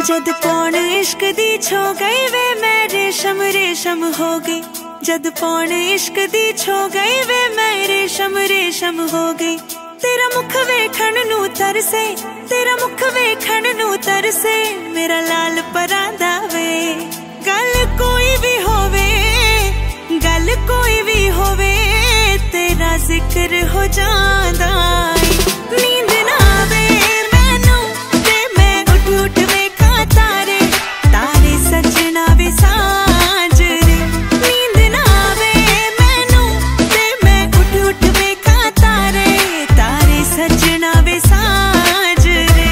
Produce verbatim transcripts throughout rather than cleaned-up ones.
जद पौन इश्क दी छो गई वे मैं रेशम रेशम हो गई। जद पौन इश्क दी छो गई वे मैं रेशम रेशम हो गई। तेरा मुख वेखण नू तरसे, तेरा मुख वेखण नू तरसे मेरा लाल परांदा वे। गल कोई भी होवे, गल कोई भी होवे तेरा जिक्र हो जांदा। नींद ना आवे मैनू ते मैं उठ उठ वेखां तारे, तारे सजना वे सांझ रे। नींद ना आवे मैनू ते मैं उठ उठ वेखां तारे, तारे सजना वे सांझ रे।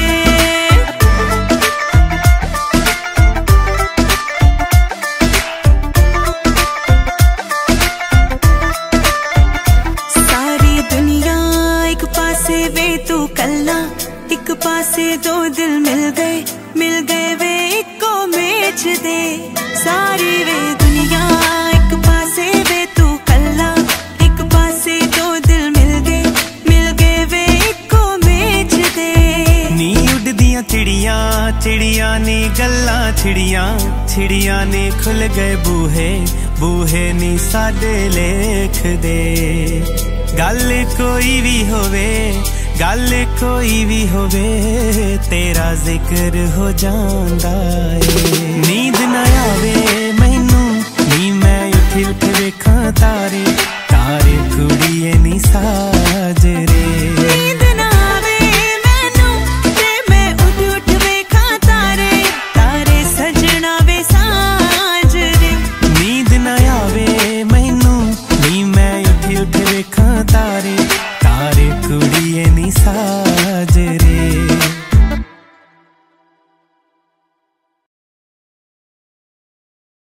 सारी दुनिया एक पासे वे तू कल्ला, एक पासे दो दिल मिल गए, मिल गए वे इको मेच दे। सारी वे दुनिया एक पासे वे तू कल्ला, एक पासे दो दिल मिल गए, मिल गए वे इको मेच दे। नी उड़दियां चिड़ियां चिड़ियां ने गल्लां छिड़ियां, छिड़ियां ने खुल गए बूहे, बूहे नी साडे लेख दे। गल कोई भी होवे, गल कोई भी होवे तेरा जिक्र हो जांदा ए। नींद ना आवे मैनू नी मैं उठ उठ वेखां तारे, तारे कुड़िए नी साज रे। नींद ना आवे मैनू ते मैं उठ उठ वेखां तारे, तारे सजना वे सांझ रे। नींद ना आवे मैनू नी मैं उठ उठ वेखां तारे,